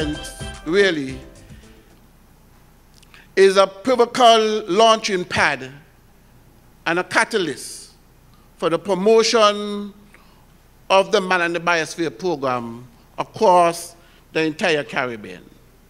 event, really, is a pivotal launching pad and a catalyst for the promotion of the Man and the Biosphere program across the entire Caribbean.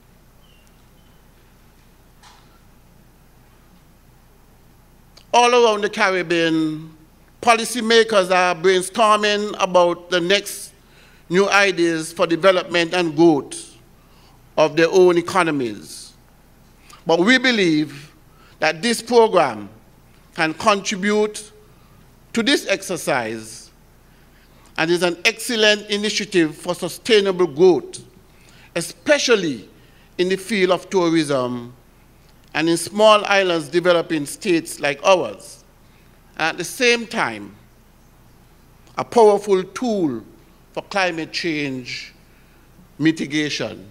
All around the Caribbean, policymakers are brainstorming about the next new ideas for development and growth of their own economies. But we believe that this program can contribute to this exercise and is an excellent initiative for sustainable growth, especially in the field of tourism and in small islands developing states like ours. And at the same time, a powerful tool for climate change mitigation.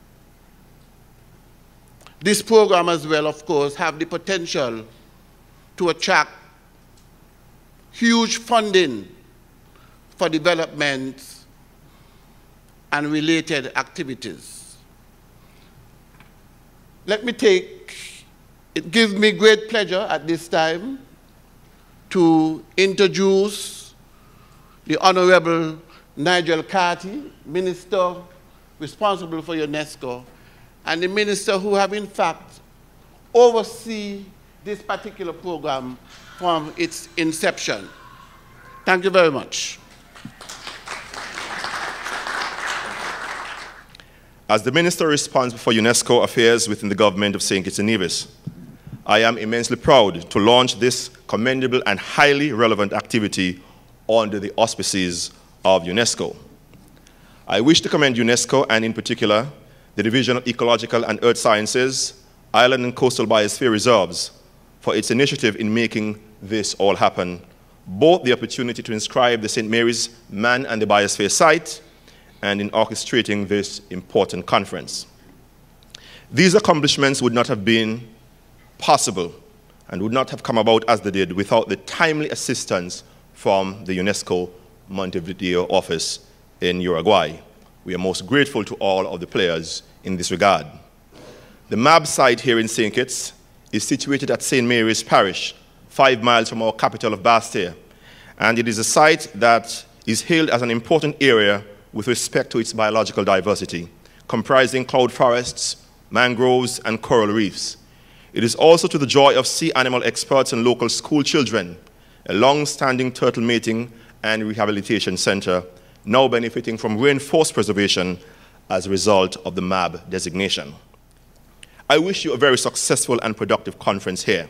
This program as well, of course, have the potential to attract huge funding for development and related activities. It gives me great pleasure at this time to introduce the Honorable Nigel Carty, Minister responsible for UNESCO, and the Minister who have in fact overseen this particular program from its inception. Thank you very much. As the Minister responsible for UNESCO affairs within the government of St. Kitts and Nevis, I am immensely proud to launch this commendable and highly relevant activity under the auspices of UNESCO. I wish to commend UNESCO and in particular the Division of Ecological and Earth Sciences, Island and Coastal Biosphere Reserves for its initiative in making this all happen, both the opportunity to inscribe the St. Mary's Man and the Biosphere site and in orchestrating this important conference. These accomplishments would not have been possible and would not have come about as they did without the timely assistance from the UNESCO Montevideo office in Uruguay. We are most grateful to all of the players in this regard. The MAB site here in St. Kitts is situated at St. Mary's Parish, 5 miles from our capital of Bastia, and it is a site that is hailed as an important area with respect to its biological diversity, comprising cloud forests, mangroves, and coral reefs. It is also to the joy of sea animal experts and local school children, a long-standing turtle mating and rehabilitation center, now benefiting from reinforced preservation as a result of the MAB designation. I wish you a very successful and productive conference here.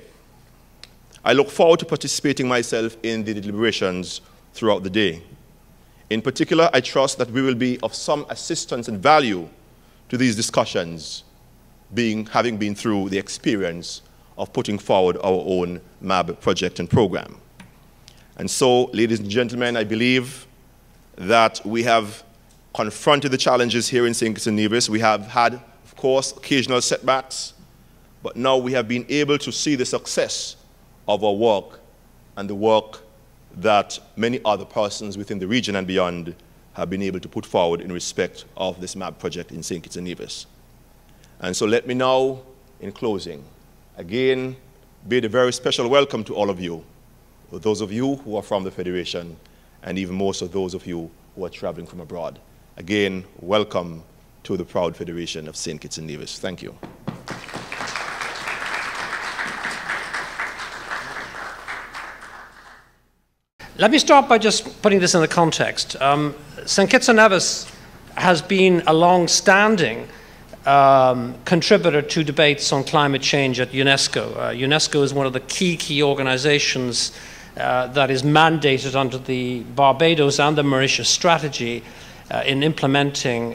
I look forward to participating myself in the deliberations throughout the day. In particular, I trust that we will be of some assistance and value to these discussions, having been through the experience of putting forward our own MAB project and program. And so, ladies and gentlemen, I believe that we have confronted the challenges here in St. Kitts and Nevis. We have had, of course, occasional setbacks, but now we have been able to see the success of our work and the work that many other persons within the region and beyond have been able to put forward in respect of this MAB project in St. Kitts and Nevis. And so let me now, in closing, again bid a very special welcome to all of you, those of you who are from the Federation, and even more so those of you who are traveling from abroad. Again, welcome to the proud Federation of St. Kitts and Nevis. Thank you. Let me start by just putting this in the context. St. Kitts and Nevis has been a long-standing contributor to debates on climate change at UNESCO. UNESCO is one of the key organizations that is mandated under the Barbados and the Mauritius strategy in implementing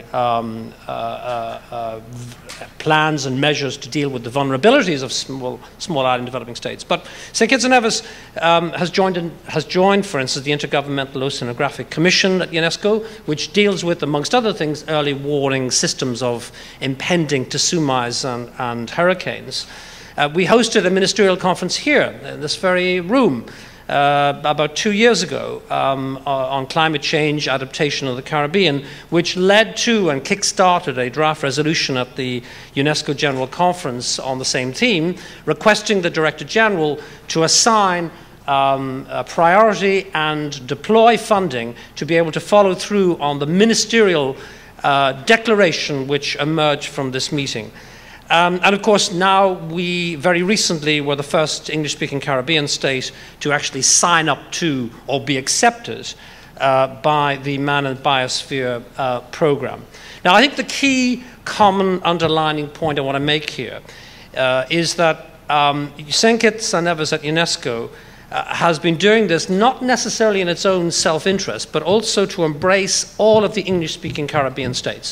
plans and measures to deal with the vulnerabilities of small island developing states. But St. Kitts and Nevis has joined, for instance, the Intergovernmental Oceanographic Commission at UNESCO, which deals with, amongst other things, early warning systems of impending tsunamis and hurricanes. We hosted a ministerial conference here in this very room about 2 years ago on climate change adaptation of the Caribbean, which led to and kick-started a draft resolution at the UNESCO General Conference on the same theme, requesting the Director General to assign a priority and deploy funding to be able to follow through on the ministerial declaration which emerged from this meeting. And of course, now we very recently were the first English-speaking Caribbean state to actually sign up to or be accepted by the Man and Biosphere program. Now, I think the key common underlining point I want to make here is that St. Kitts and Nevis at UNESCO has been doing this not necessarily in its own self-interest, but also to embrace all of the English-speaking Caribbean states.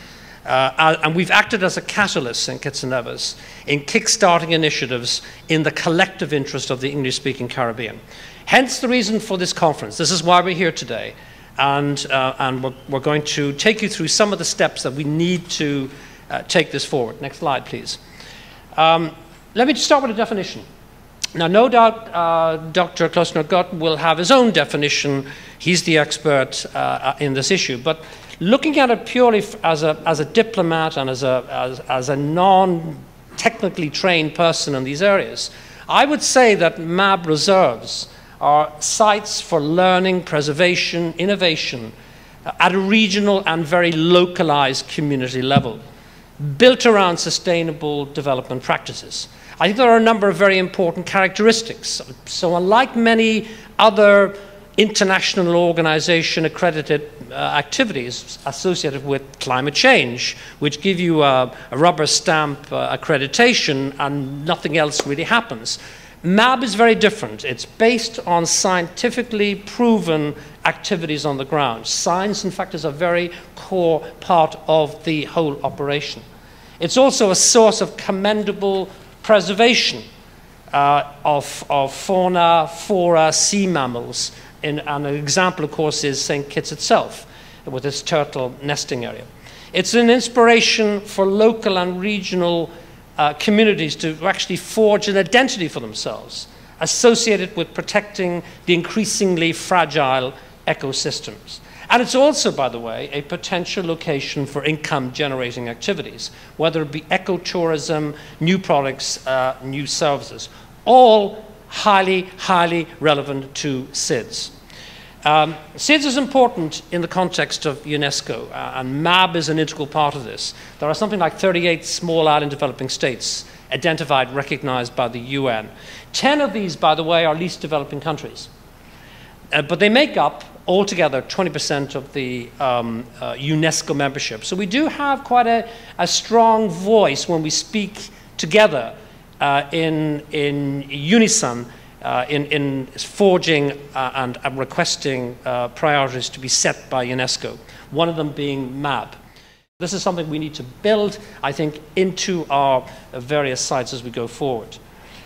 And we've acted as a catalyst in Kitts and Nevis in kick-starting initiatives in the collective interest of the English-speaking Caribbean. Hence the reason for this conference. This is why we're here today. And we're going to take you through some of the steps that we need to take this forward. Next slide, please. Let me just start with a definition. Now, no doubt Dr. Klossner-Gott will have his own definition. He's the expert in this issue. But looking at it purely as a diplomat and as a non-technically trained person in these areas, I would say that MAB reserves are sites for learning, preservation, innovation at a regional and very localized community level, built around sustainable development practices. I think there are a number of very important characteristics. So unlike many other international organization accredited activities associated with climate change, which give you a rubber stamp accreditation and nothing else really happens, MAB is very different. It's based on scientifically proven activities on the ground. Science, in fact, is a very core part of the whole operation. It's also a source of commendable preservation of fauna, flora, sea mammals. And an example, of course, is St. Kitts itself, with its turtle nesting area. It's an inspiration for local and regional communities to actually forge an identity for themselves, associated with protecting the increasingly fragile ecosystems. And it's also, by the way, a potential location for income-generating activities, whether it be ecotourism, new products, new services, all highly, highly relevant to SIDS. SIDS is important in the context of UNESCO, and MAB is an integral part of this. There are something like 38 small island developing states identified, recognized by the UN. 10 of these, by the way, are least developing countries. But they make up altogether 20% of the UNESCO membership. So we do have quite a strong voice when we speak together in unison in forging and requesting priorities to be set by UNESCO, one of them being MAB. This is something we need to build, I think, into our various sites as we go forward.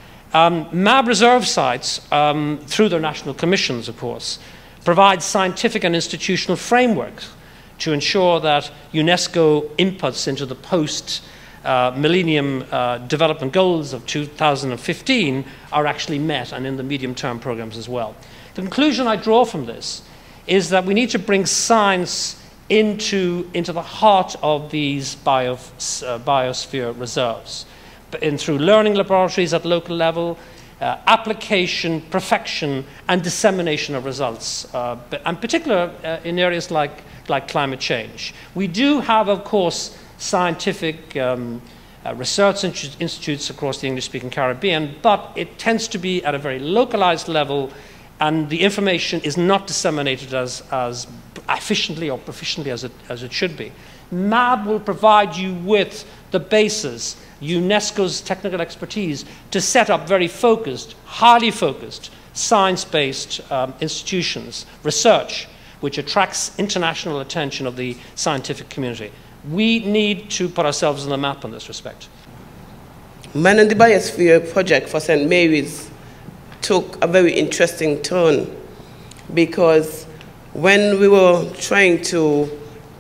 MAB reserve sites, through their national commissions, of course, provide scientific and institutional frameworks to ensure that UNESCO inputs into the post-millennium development goals of 2015 are actually met, and in the medium-term programs as well. The conclusion I draw from this is that we need to bring science into the heart of these biosphere reserves, through learning laboratories at local level, application, perfection, and dissemination of results, and particularly in areas like climate change. We do have, of course, scientific research institutes across the English-speaking Caribbean, but it tends to be at a very localized level, and the information is not disseminated as efficiently or proficiently as it should be. MAB will provide you with the basis, UNESCO's technical expertise, to set up very focused, highly focused, science-based institutions, research, which attracts international attention of the scientific community. We need to put ourselves on the map in this respect. Man and the Biosphere project for St. Mary's took a very interesting turn, because when we were trying to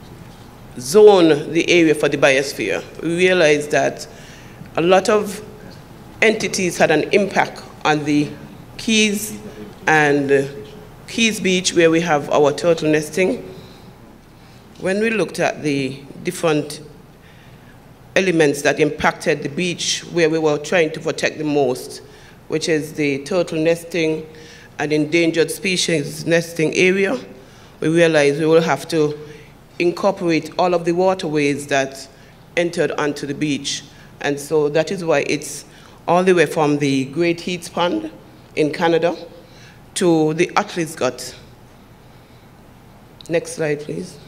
zone the area for the biosphere, we realized that a lot of entities had an impact on the keys and Keys Beach, where we have our turtle nesting. When we looked at the different elements that impacted the beach where we were trying to protect the most, which is the turtle nesting and endangered species nesting area, we realized we will have to incorporate all of the waterways that entered onto the beach. And so that is why it's all the way from the Great Heats Pond in Canada to the Atlas Gut. Next slide, please.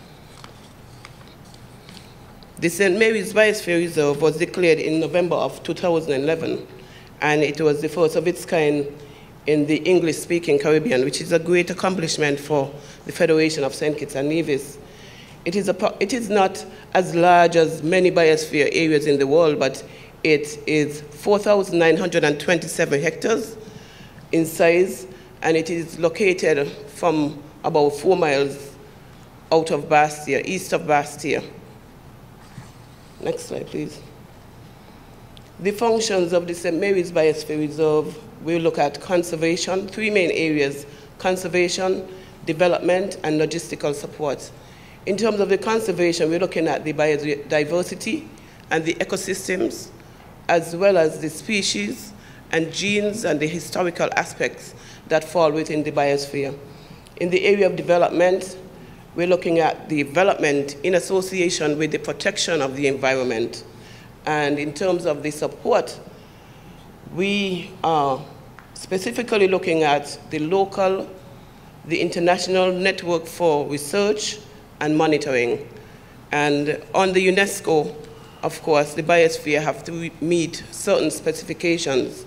The St. Mary's Biosphere Reserve was declared in November of 2011, and it was the first of its kind in the English-speaking Caribbean, which is a great accomplishment for the Federation of St. Kitts and Nevis. It is not as large as many biosphere areas in the world, but it is 4,927 hectares in size, and it is located from about 4 miles out of Bastia, east of Bastia. Next slide, please. The functions of the St. Mary's Biosphere Reserve, we look at conservation, 3 main areas: conservation, development, and logistical support. In terms of the conservation, we're looking at the biodiversity and the ecosystems, as well as the species and genes and the historical aspects that fall within the biosphere. In the area of development, we're looking at the development in association with the protection of the environment. And in terms of the support, we are specifically looking at the local, the international network for research and monitoring. And on the UNESCO, of course, the biosphere have to meet certain specifications.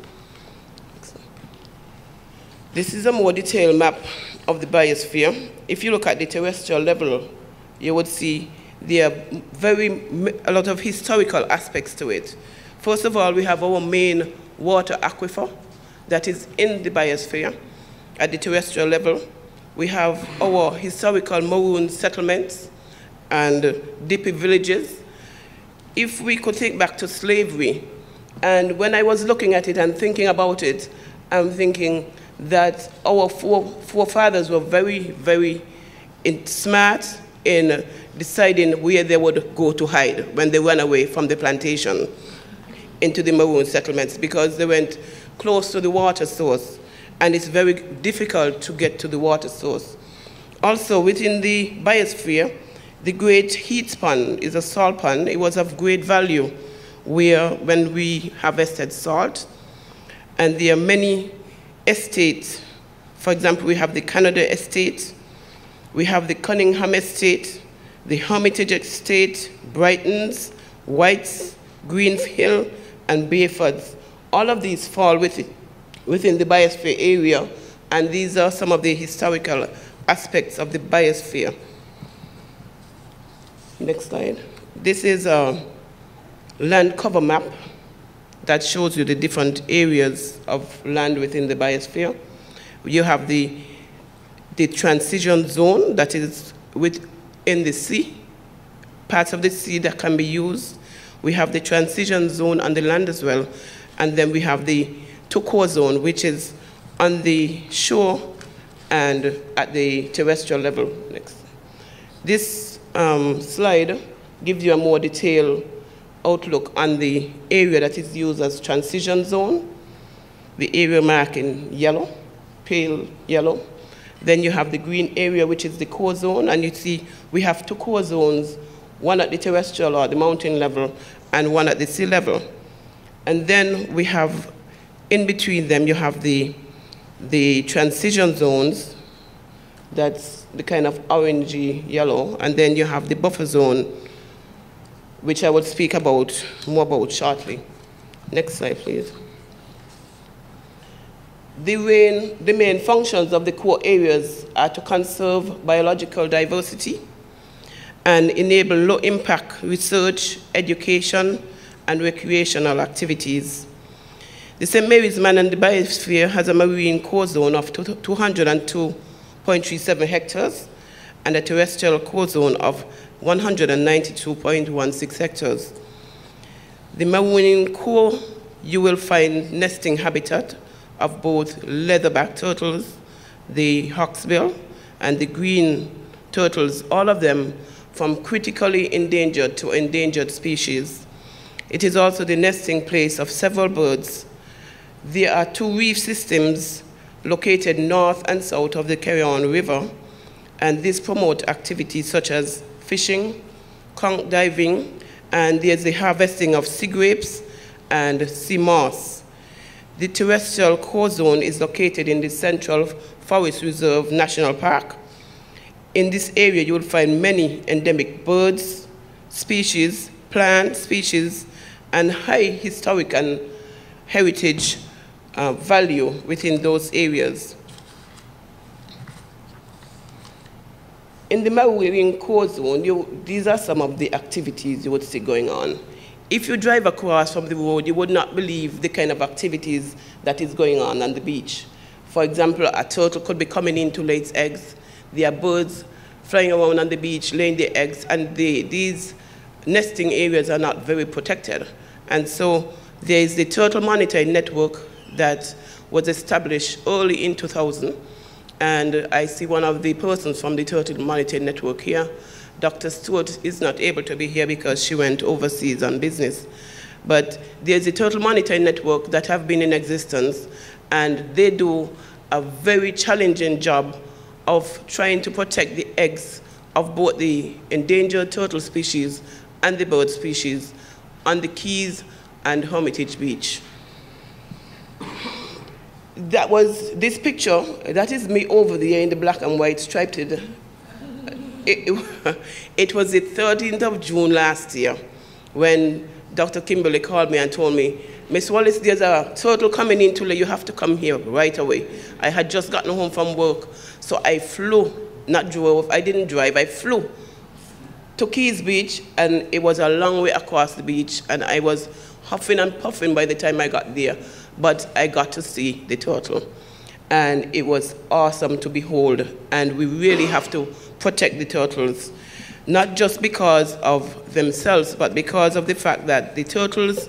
This is a more detailed map of the biosphere. If you look at the terrestrial level, you would see there are a lot of historical aspects to it. First of all, we have our main water aquifer that is in the biosphere at the terrestrial level. We have our historical maroon settlements and dippy villages. If we could think back to slavery, and when I was looking at it and thinking about it, I'm thinking that our forefathers were very, very smart in deciding where they would go to hide when they ran away from the plantation into the maroon settlements, because they went close to the water source, and it's very difficult to get to the water source. Also, within the biosphere, the Great Heats Pond is a salt pond. It was of great value when we harvested salt, and there are many estates. For example, we have the Canada Estate, we have the Cunningham Estate, the Hermitage Estate, Brighton's, White's, Greenhill, and Bayford's. All of these fall within the biosphere area, and these are some of the historical aspects of the biosphere. Next slide. This is a land cover map that shows you the different areas of land within the biosphere. You have the transition zone that is within the sea, parts of the sea that can be used. We have the transition zone on the land as well. And then we have the Tucor zone, which is on the shore and at the terrestrial level. Next. This slide gives you a more detailed outlook on the area that is used as transition zone, the area marked in yellow, pale yellow. Then you have the green area, which is the core zone, and you see we have 2 core zones, one at the terrestrial or the mountain level and one at the sea level. And then we have, in between them, you have the transition zones, that's the kind of orangey yellow, and then you have the buffer zone, which I will speak more about shortly. Next slide, please. The main functions of the core areas are to conserve biological diversity and enable low-impact research, education, and recreational activities. The St. Mary's Man and the Biosphere has a marine core zone of 202.37 hectares and a terrestrial core zone of 192.16 hectares. The marine core, you will find nesting habitat of both leatherback turtles the hawksbill, and the green turtles, all of them from critically endangered to endangered species. It is also the nesting place of several birds. There are 2 reef systems located north and south of the Carry-On River, and these promote activities such as fishing, conch diving, and there's the harvesting of sea grapes and sea moss. The terrestrial core zone is located in the Central Forest Reserve National Park. In this area, you will find many endemic birds, species, plant species, and high historic and heritage value within those areas. In the marine core zone, these are some of the activities you would see going on. If you drive across from the road, you would not believe the kind of activities that is going on the beach. For example, a turtle could be coming in to lay its eggs. There are birds flying around on the beach, laying their eggs, and these nesting areas are not very protected. And so there is the Turtle Monitoring Network that was established early in 2000. And I see one of the persons from the Turtle Monitoring Network here. Dr. Stewart is not able to be here because she went overseas on business. But there's a Turtle Monitoring Network that have been in existence, and they do a very challenging job of trying to protect the eggs of both the endangered turtle species and the bird species on the Keys and Hermitage Beach. That was this picture, that is me over there in the black and white striped. It was the 13th of June last year when Dr. Kimberly called me and told me, Miss Wallace, there's a turtle coming in today, you have to come here right away. I had just gotten home from work, so I flew, not drove, I didn't drive, I flew to Keys Beach, and it was a long way across the beach, and I was huffing and puffing by the time I got there, but I got to see the turtle. And it was awesome to behold, and we really have to protect the turtles, not just because of themselves, but because of the fact that the turtles,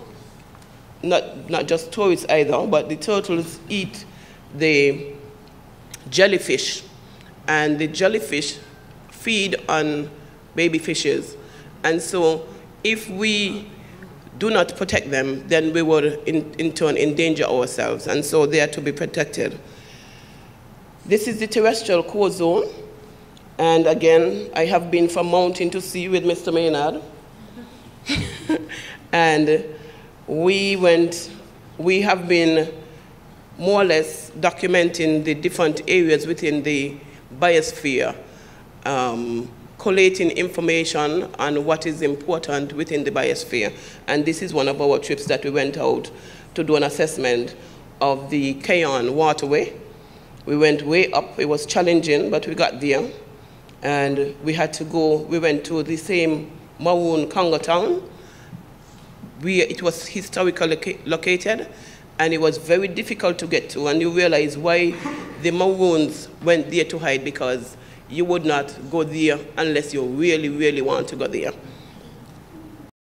not just tourists either, but the turtles eat the jellyfish, and the jellyfish feed on baby fishes. And so if we do not protect them, then we will in turn endanger ourselves, and so they are to be protected. This is the terrestrial core zone, and again, I have been from mountain to sea with Mr. Maynard. And we have been more or less documenting the different areas within the biosphere, collating information on what is important within the biosphere. And this is one of our trips that we went out to do an assessment of the Carry-On waterway. We went way up, it was challenging, but we got there. And we had to go, we went to the same Maroon Congo town. It was historically located, and it was very difficult to get to. And you realize why the Maroons went there to hide, because you would not go there unless you really, really want to go there.